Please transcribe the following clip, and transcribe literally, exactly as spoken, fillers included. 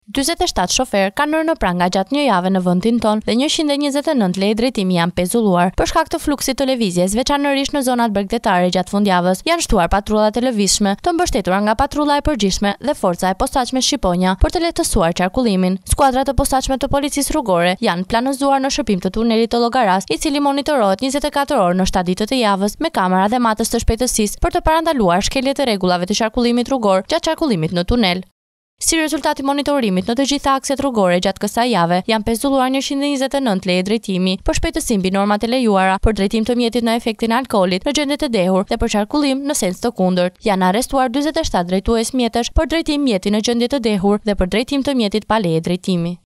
dyzet e shtatë shofer kanë rënë në pranga gjatë një jave në vendin tonë dhe njëqind e njëzet e nëntë leje drejtimi janë pezulluar. Për shkak të fluksit të lëvizjes, veçanërisht në zonat bregdetare gjatë fundjavës, janë shtuar patrullat e lëvizshme, të mbështetura nga patrulla e përgjithshme dhe forca e posaçme Shqiponia për të lehtësuar qarkullimin. Skuadrat e posaçme të policisë rrugore janë planozuar në shërbim të tunelit të Llogaras, i cili monitorohet njëzet e katër orë në shtatë ditë të javës me kamera dhe matës të shpejtësisë për të parandaluar shkeljet e rregullave të qarkullimit rrugor gjatë qarkullimit në tunel. Si rezultati monitorimit në të gjitha akset rrugore gjatë kësaj jave, janë pezulluar njëqind e njëzet e nëntë leje drejtimi për shpejtësi mbi normat e lejuara, për drejtim të mjetit në efektin e alkoolit në gjendje të dehur dhe për qarkullim në sens të kundërt. Janë arrestuar dyzet e shtatë drejtues mjetësh për drejtim mjeti në gjendje të dehur dhe për drejtim të mjetit pa leje drejtimi.